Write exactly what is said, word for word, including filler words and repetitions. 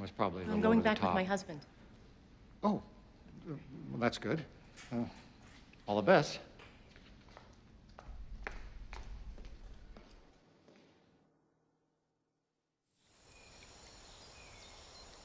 was probably a I'm little going over the back with top. my husband. Oh, uh, well, that's good. Uh, all the best.